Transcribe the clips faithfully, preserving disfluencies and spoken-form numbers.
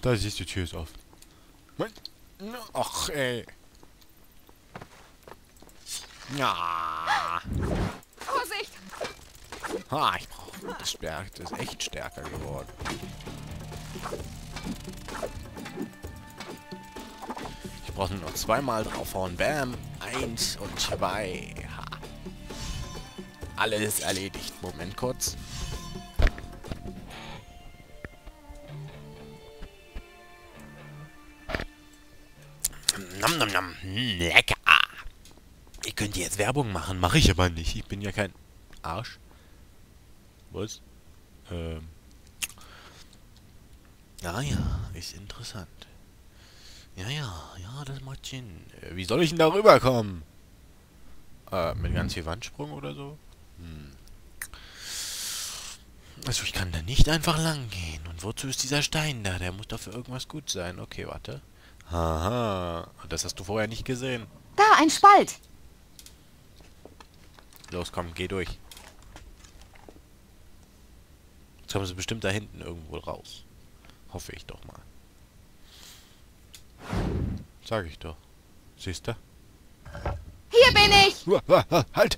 Da siehst du, die Tür ist offen. Ach, ey. Ja. Vorsicht! Ha, ich brauche das Stärk. Das ist echt stärker geworden. Ich brauche nur noch zweimal draufhauen. Bam. Eins und zwei. Ha. Alles erledigt. Moment kurz. Nom nom nom. Lecker. Ich könnte jetzt Werbung machen. Mache ich aber nicht. Ich bin ja kein Arsch. Was? Ähm. Ja, ja. Ist interessant. Ja, ja. Ja, das macht Sinn. Äh, wie soll ich denn da rüberkommen? Äh, mit ganz viel Wandsprung oder so? Hm. Also ich kann da nicht einfach lang gehen. Und wozu ist dieser Stein da? Der muss doch für irgendwas gut sein. Okay, warte. Haha. Das hast du vorher nicht gesehen. Da, ein Spalt! Los, komm, geh durch. Jetzt kommen sie bestimmt da hinten irgendwo raus. Hoffe ich doch mal. Sag ich doch. Siehst du? Hier bin ich! Halt!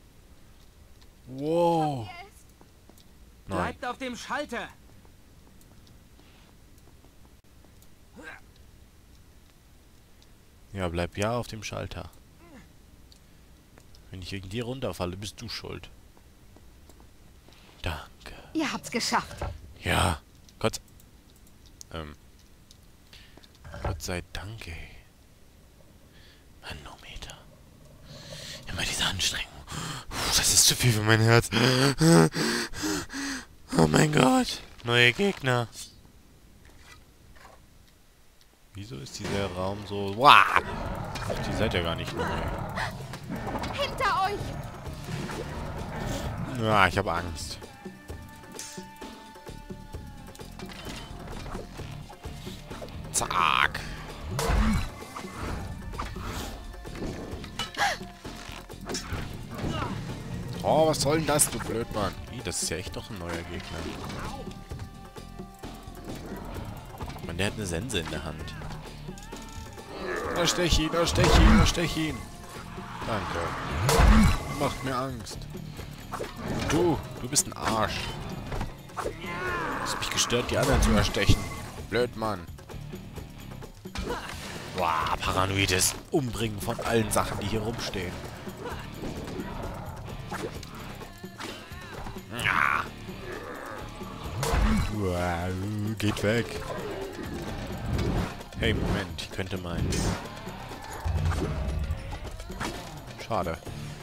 Wow. Nein. Bleibt auf dem Schalter. Ja, bleib ja auf dem Schalter. Wenn ich wegen dir runterfalle, bist du schuld. Danke. Ihr habt's geschafft. Ja. Gott. Ähm. Gott sei Dank, ey. Manometer. Immer diese Anstrengung. Puh, das ist zu viel für mein Herz. Oh mein Gott. Neue Gegner. Wieso ist dieser Raum so... Wow! Ach, die seid ja gar nicht neu. Hinter euch! Ja, ich habe Angst. Zack. Oh, was soll denn das, du Blödmann? Ih, das ist ja echt doch ein neuer Gegner. Mann, der hat eine Sense in der Hand. Na, stech ihn, na, stech ihn, na, stech ihn. Danke. Macht mir Angst. Du, du bist ein Arsch. Du hast mich gestört, die anderen zu erstechen. Blöd, Mann. Wow, paranoides Umbringen von allen Sachen, die hier rumstehen. Ja. Wow, geht weg. Hey, Moment, ich könnte meinen. Schade.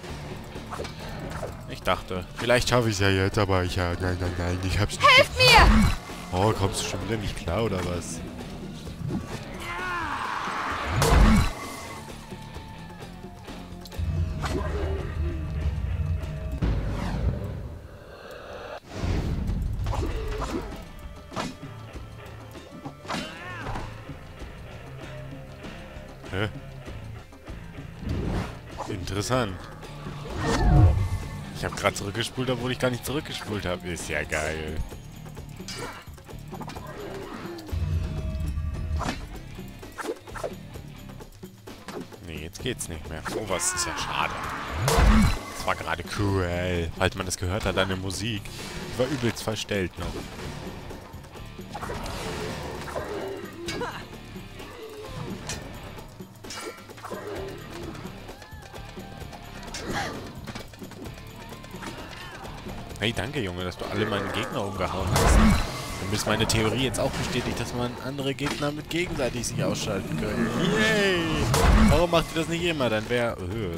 Ich dachte, vielleicht schaffe ich es ja jetzt, aber ich ja, nein, nein, nein, ich hab's nicht. Helft mir! Oh, kommst du schon wieder nicht klar, oder was? Hä? Interessant. Ich habe gerade zurückgespult, obwohl ich gar nicht zurückgespult habe. Ist ja geil. Nee, jetzt geht's nicht mehr. Sowas ist ja schade. Das war gerade cool. Falls man das gehört hat an der Musik. Ich war übelst verstellt noch. Hey, danke, Junge, dass du alle meine Gegner umgehauen hast. Dann ist meine Theorie jetzt auch bestätigt, dass man andere Gegner mit gegenseitig sich ausschalten können. Yay! Warum macht ihr das nicht immer? Dann wäre... Uh.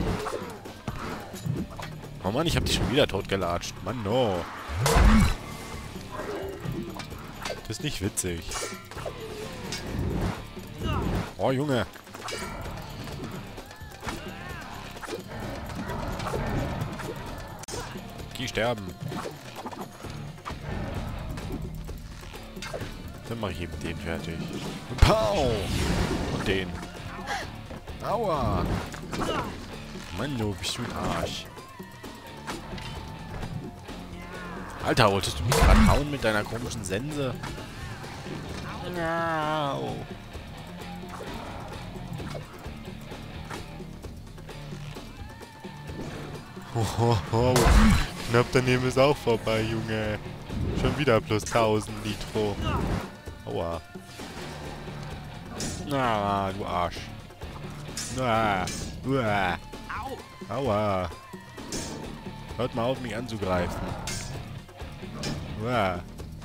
Oh Mann, ich hab dich schon wieder totgelatscht. Mann, no. Das ist nicht witzig. Oh, Junge. Die sterben. Dann mache ich eben den fertig. Pow! Und den. Aua! Mann, du bist du ein Arsch. Alter, wolltest du mich gerade hauen mit deiner komischen Sense? Au. Oh, oh, oh. Knapp daneben ist auch vorbei, Junge. Schon wieder plus tausend Nitro. Aua. Ah, du Arsch. Ah, uah. Aua. Hört mal auf, mich anzugreifen. Uah.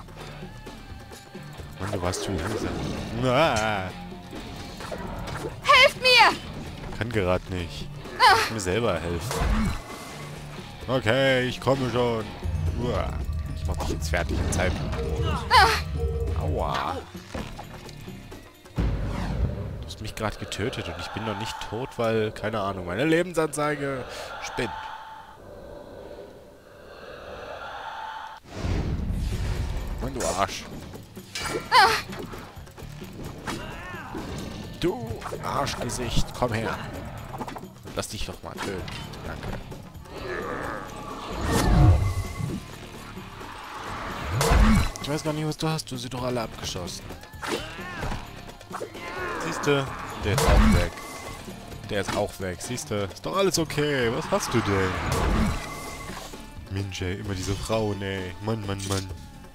Mann, du warst zu langsam. Ah. Helft mir! Kann gerade nicht. Ich muss mir selber helfen. Okay, ich komme schon. Uah. Ich mach dich jetzt fertig in Zeit. Aua. Du hast mich gerade getötet und ich bin noch nicht tot, weil, keine Ahnung, meine Lebensanzeige spinnt. Mann, du Arsch. Du Arschgesicht, komm her. Lass dich doch mal töten. Danke. Ich weiß gar nicht, was du hast. Du hast sie doch alle abgeschossen. Siehste, der ist auch weg. Der ist auch weg. Siehste, ist doch alles okay. Was hast du denn? Mensch, ey, immer diese Frauen, ey. Mann, Mann, Mann.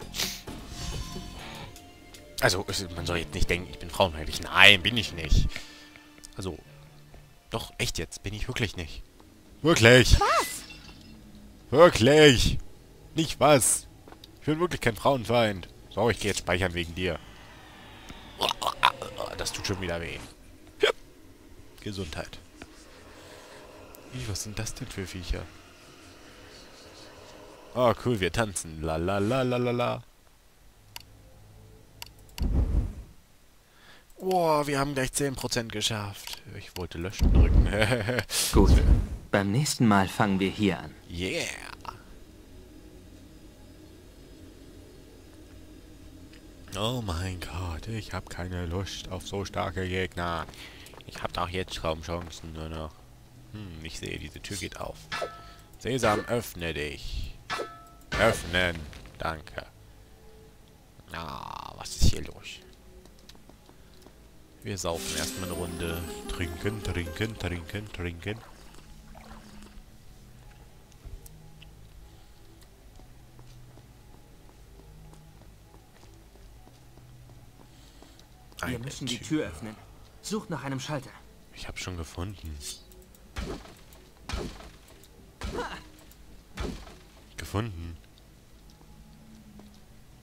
Also, man soll jetzt nicht denken, ich bin frauenfeindlich. Nein, bin ich nicht. Also, doch, echt jetzt. Bin ich wirklich nicht. Wirklich. Was? Wirklich. Nicht was. Ich bin wirklich kein Frauenfeind. So, ich gehe jetzt speichern wegen dir. Das tut schon wieder weh. Ja. Gesundheit. Ih, was sind das denn für Viecher? Oh, cool, wir tanzen. La la la la la la. Wow, wir haben gleich zehn Prozent geschafft. Ich wollte löschen drücken. Gut. Beim nächsten Mal fangen wir hier an. Yeah. Oh mein Gott, ich habe keine Lust auf so starke Gegner. Ich habe doch jetzt kaum Chancen nur noch. Hm, ich sehe, diese Tür geht auf. Sesam, öffne dich. Öffnen. Danke. Ah, was ist hier los? Wir saufen erstmal eine Runde. Trinken, trinken, trinken, trinken. Wir müssen die Tür öffnen. Sucht nach einem Schalter. Ich habe schon gefunden. Gefunden.